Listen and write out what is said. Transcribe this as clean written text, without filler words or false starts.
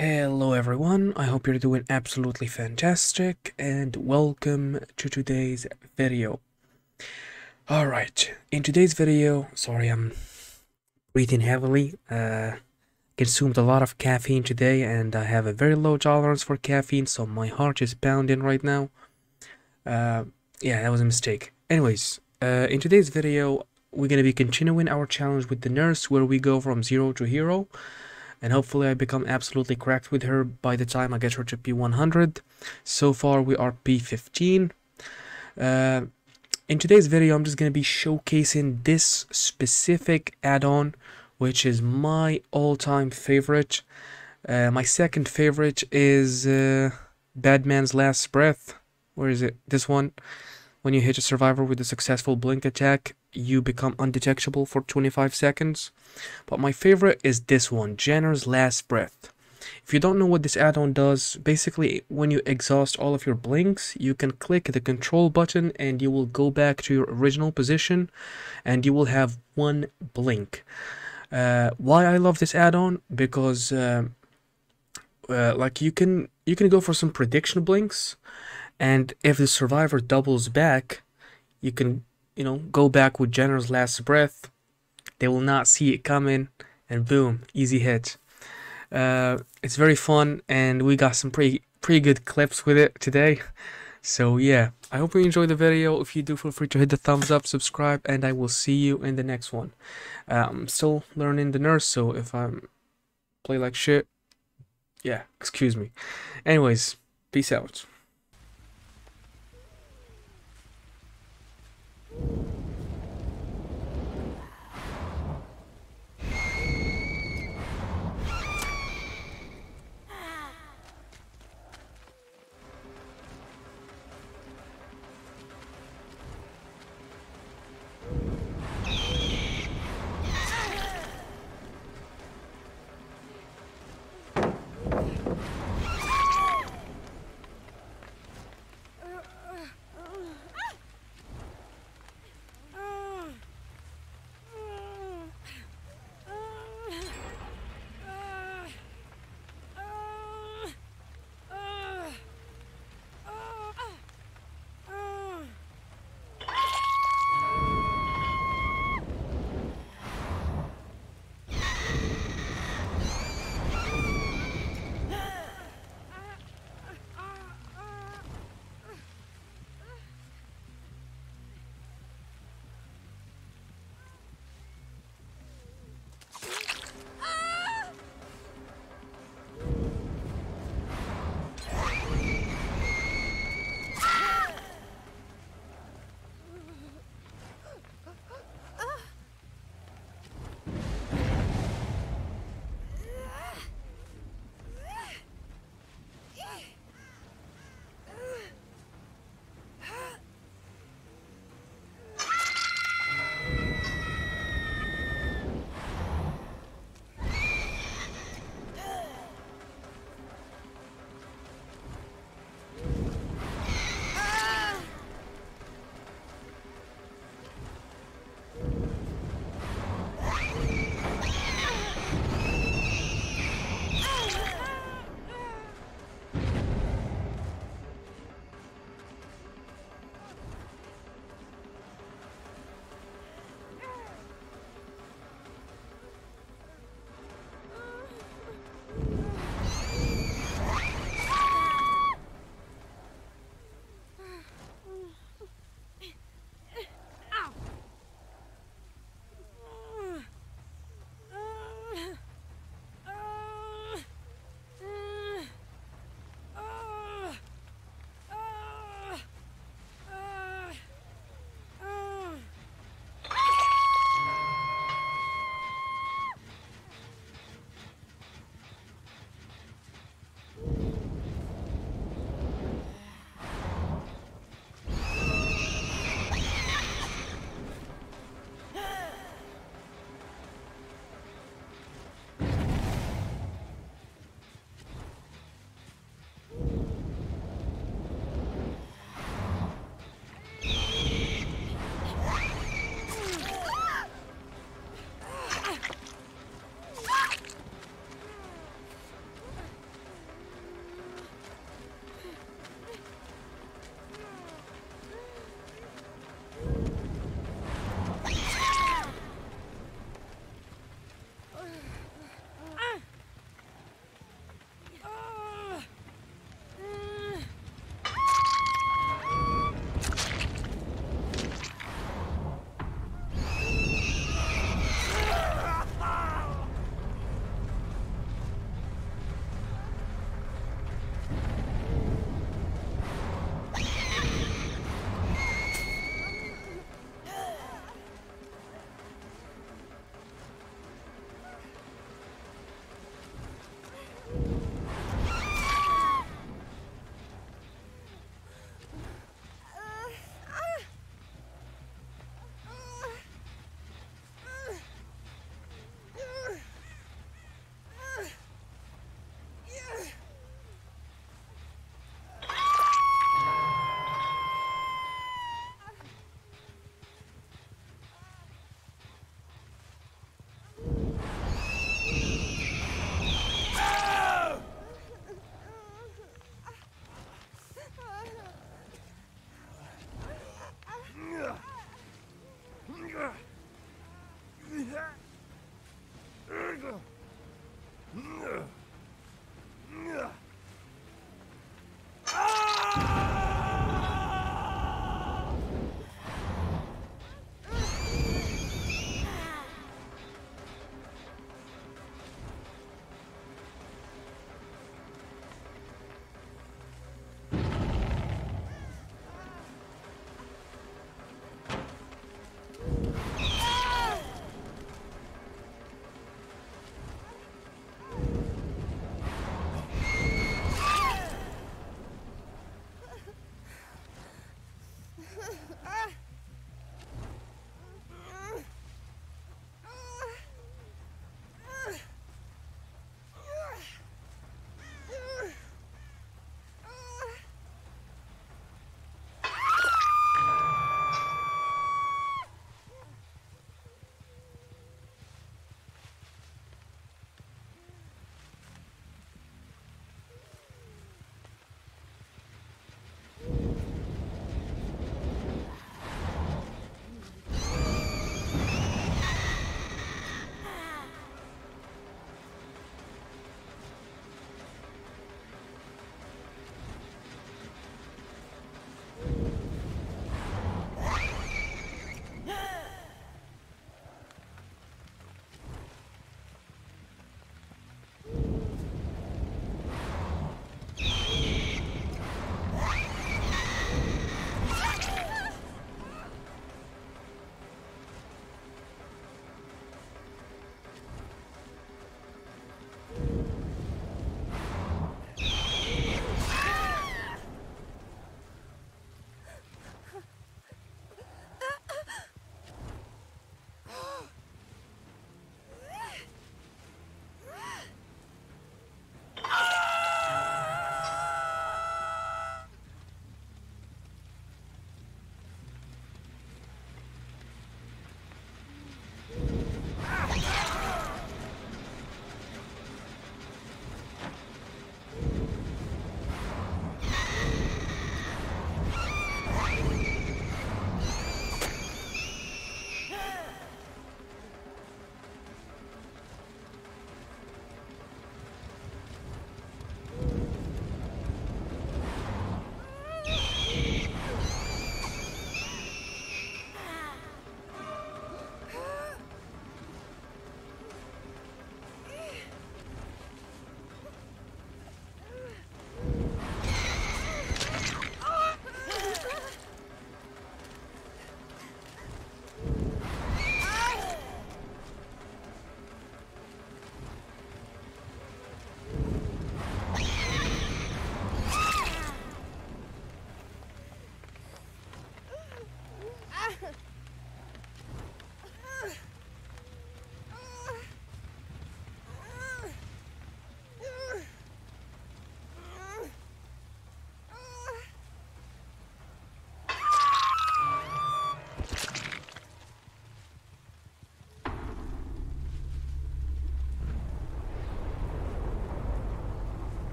Hello everyone, I hope you're doing absolutely fantastic and welcome to today's video. Alright, in today's video, sorry I'm breathing heavily, consumed a lot of caffeine today and I have a very low tolerance for caffeine, so my heart is pounding right now. Yeah, that was a mistake. Anyways, in today's video, we're going to be continuing our challenge with the nurse where we go from 0 to hero. And hopefully I become absolutely cracked with her by the time I get her to P100. So far we are P15. In today's video I'm just going to be showcasing this specific add-on, which is my all-time favorite. My second favorite is Badman's Last Breath. Where is it? This one. When you hit a survivor with a successful blink attack, you become undetectable for 25 seconds. But my favorite is this one, Jenner's Last Breath. If you don't know what this add-on does, basically when you exhaust all of your blinks, you can click the control button and you will go back to your original position and you will have one blink. Why I love this add-on? Because like you can go for some prediction blinks, and if the survivor doubles back, you can, go back with Jenner's Last Breath. They will not see it coming, and boom, easy hit. It's very fun, and we got some pretty good clips with it today. So yeah, I hope you enjoyed the video. If you do, feel free to hit the thumbs up, subscribe, and I will see you in the next one. I'm still learning the nurse, so if I play like shit, yeah, excuse me. Anyways, peace out.